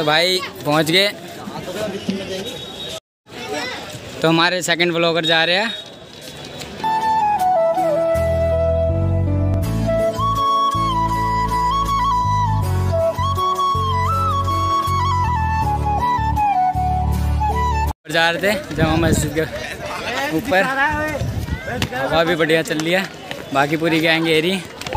तो भाई पहुंच गए। तो हमारे सेकंड ब्लॉगर जा रहे हैं। जा रहे थे जमा मस्जिद के ऊपर। हवा भी बढ़िया चल रही है, बाकी पूरी गैंग एरी।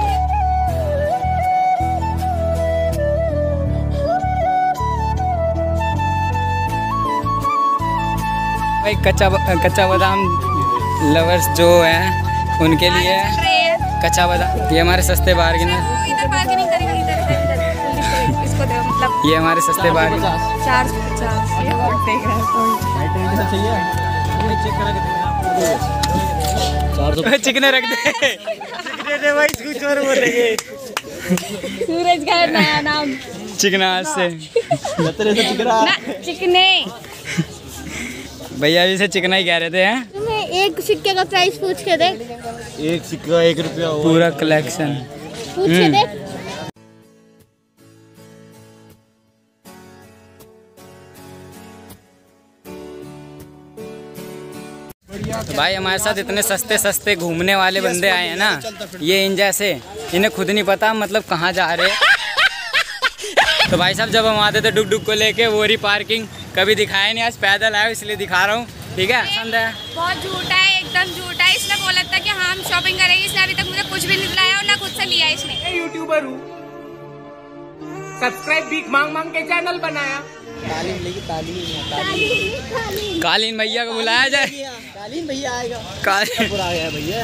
भाई कच्चा बादाम लवर्स जो हैं उनके लिए कच्चा बादाम, ये हमारे सस्ते बार्गेन है। ये हमारे सस्ते बार्गेन 450 चिकने रख दे भाई, सूरज का नया नाम चिकना से चिकने। भैया भी से चिकना ही कह रहे थे हैं। तुम्हें एक सिक्के का प्राइस पूछ के देख। एक सिक्का 1 रुपया पूरा कलेक्शन पूछ के देख। तो भाई हमारे साथ इतने सस्ते सस्ते घूमने वाले बंदे आए हैं ना, ये इन जैसे, इन्हें खुद नहीं पता मतलब कहाँ जा रहे हैं। तो भाई साहब जब हम आते थे डुक डुक को लेके वो रही पार्किंग, कभी दिखाया नहीं, आज पैदल आया इसलिए दिखा रहा हूँ। ठीक है, पसंद है? बहुत झूठा है, एकदम झूठा है। इसने बोला था कि हम शॉपिंग करेंगे, इसने अभी तक मुझे कुछ भी नहीं दिलाया और ना खुद से लिया इसने। यूट्यूबर हूँ, सब्सक्राइब भीख मांग मांग के चैनल बनाया। कालीन भैया को बुलाया जाए। कालीन भैया आएगा, कालीन आ गया भैया।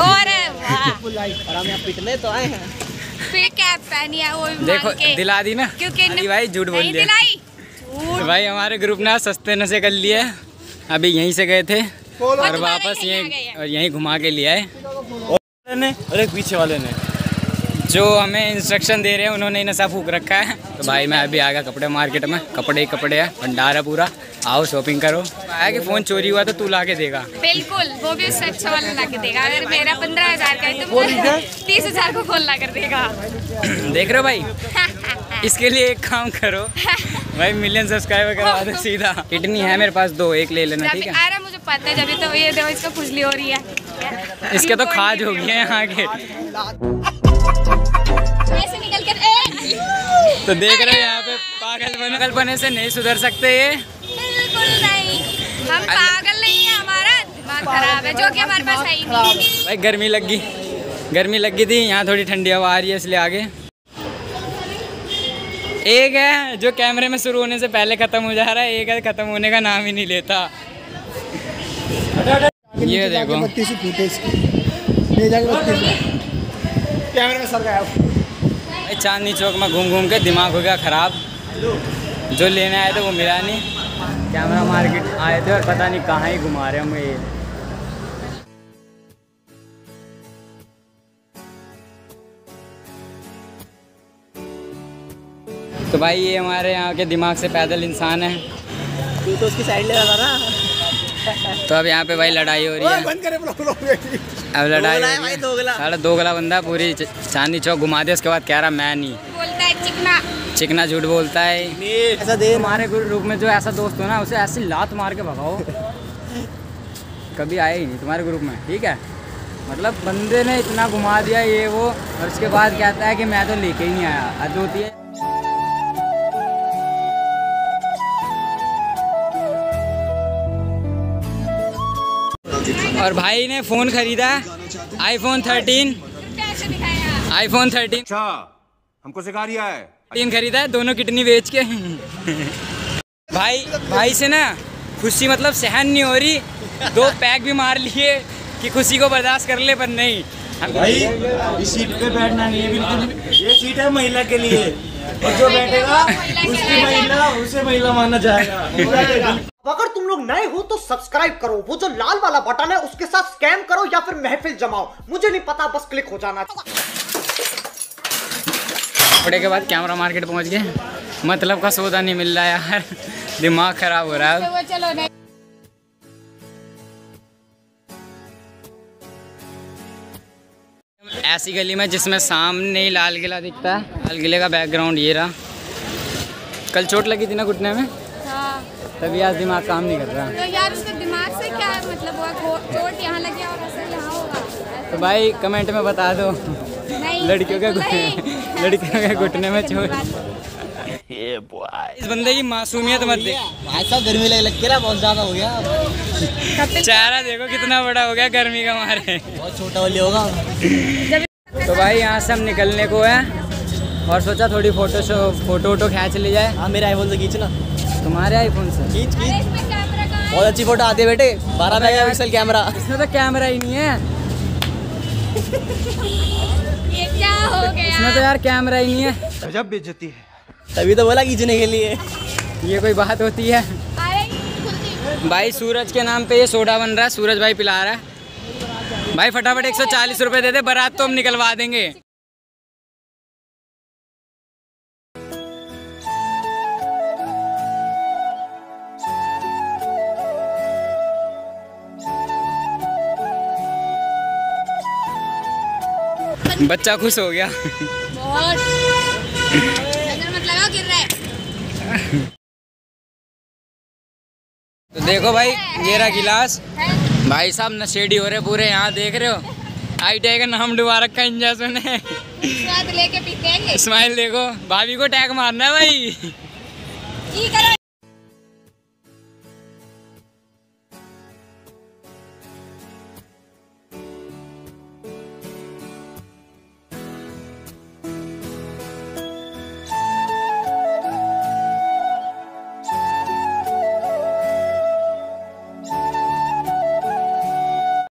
और हम यहाँ पिटने तो आए हैं। फिर कैप पहनी है वो भी देखो मांग के। दिला दी ना, क्योंकि भाई झूठ बोल नहीं दिया। दिलाई। तो भाई हमारे ग्रुप ने सस्ते नशे कर लिए, अभी यहीं से गए थे और वापस यहीं घुमा के लिए आए। और एक पीछे वाले ने जो हमें इंस्ट्रक्शन दे रहे हैं उन्होंने नशा फूक रखा है। तो भाई मैं अभी आ गया कपड़े मार्केट में, कपड़े ही कपड़े है, भंडार है पूरा, आओ शॉपिंग करो। आया कि फ़ोन चोरी हुआ तो तू ला के देगा। बिल्कुल, वो भी उससे अच्छा वाला ला के देगा। अगर मेरा 15,000 का है तो 30,000 को खोल ला कर देगा। देख रहे हो भाई, इसके लिए एक काम करो भाई, मिलियन सब्सक्राइबर करवा दो सीधा। किडनी है मेरे पास 2, एक ले लेना, ठीक है? अरे मुझे पता है, जब तो ये देखो इसको खुजली हो रही है। इसके तो खाज हो गई है यहाँ के। ऐसे निकल कर तो देख रहे हो यहाँ पे पागलपने से नहीं सुधर सकते ये। बिल्कुल नहीं, हम पागल नहीं है, हमारा दिमाग खराब है, जो कि हमारे पास है ही नहीं। भाई गर्मी लग गई थी, यहाँ थोड़ी ठंडी हवा आ रही है इसलिए आगे। एक है जो कैमरे में शुरू होने से पहले खत्म हो जा रहा है, एक है खत्म होने का नाम ही नहीं लेता। ये देखो कैमरे में सर गया। चांदनी चौक में घूम घूम के दिमाग हो गया खराब। जो लेने आए थे वो मिला नहीं, कैमरा मार्केट आए थे और पता नहीं कहाँ ही घुमा रहे होंगे ये। तो भाई ये हमारे यहाँ के दिमाग से पैदल इंसान है। तू तो उसकी साइड ले रहा था ना। तो अब यहाँ पे भाई लड़ाई हो रही है। अब लड़ाई भाई दोगला। साढ़े दोगला बंदा पूरी चांदनी चौक घुमा दिया, उसके बाद कह रहा मैं नहीं। बोलता है चिकना झूठ बोलता है। ऐसा दे हमारे ग्रुप में जो ऐसा दोस्त हो ना, उसे ऐसी लात मार के भगाओ। कभी आए ही नहीं तुम्हारे ग्रुप में, ठीक है? मतलब बंदे ने इतना घुमा दिया ये वो, और उसके बाद कहता है कि मैं तो लेके ही नहीं आया। हद होती है। और भाई ने फ़ोन खरीदा iPhone 13। iPhone 13 अच्छा, हमको सिखा रिया है। 3 खरीदा है, दोनों किडनी बेच के। भाई से ना खुशी मतलब सहन नहीं हो रही, 2 पैक भी मार लिए कि खुशी को बर्दाश्त कर ले, पर नहीं। भाई इस सीट पे बैठना नहीं है बिल्कुल, ये सीट है महिला के लिए, और जो बैठेगा उसकी महिला, उसे महिला माना जाएगा। अगर तुम लोग नए हो तो सब्सक्राइब करो, वो जो लाल वाला बटन है उसके साथ स्कैम करो या फिर महफिल जमाओ, मुझे नहीं पता, बस क्लिक हो जाना। कपड़े के बाद कैमरा मार्केट पहुंच गए, मतलब का सौदा नहीं मिल रहा यार, दिमाग खराब हो रहा है। चलो नहीं। ऐसी गली में जिसमें सामने ही लाल किला दिखता है, लाल किले का बैकग्राउंड ये रहा। कल चोट लगी थी ना घुटने में, हाँ। तभी आज दिमाग काम नहीं कर रहा। तो यार उसके दिमाग से क्या मतलब हुआ, चोट यहाँ लगी और असर यहाँ होगा? तो भाई कमेंट में बता दो नहीं, लड़कियों के लड़कियों के घुटने में चोट। इस बंदे की मासूमियत मत देख भाई साहब, गर्मी लग रहा बहुत ज्यादा हो गया। चेहरा देखो कितना बड़ा हो गया गर्मी का मारे। बहुत छोटा वाली होगा। तो भाई यहाँ से हम निकलने को है और सोचा थोड़ी फोटो खींच ली जाए। हाँ, मेरे आईफोन से खींचना। तुम्हारे आईफोन से खींच अरे खींच, इसमें कैमरा कहाँ है? बहुत अच्छी फोटो आती है बेटे। 12 मेगापिक्सल कैमरा। इसमें तो कैमरा ही नहीं है। ये क्या हो गया? इसमें तो यार कैमरा ही नहीं है। गजब बेइज्जती है। तभी तो बोला खींचने के लिए। ये कोई बात होती है? अरे खुलती। भाई सूरज के नाम पे ये सोडा बन रहा है, सूरज भाई पिला रहा है। भाई फटाफट 140 रुपए दे दे, बारात तो हम निकलवा देंगे। बच्चा खुश हो गया। बहुत नजर मत लगाओ, गिर रहा है। तो देखो भाई, ये रहा गिलास। भाई साहब नशेड़ी हो रहे पूरे, यहाँ देख रहे हो। ITI का नाम डुबा रखा इंजस ने। स्वाद लेके पीते हैं। स्माइल देखो, भाभी को टैग मारना है भाई। ये करो।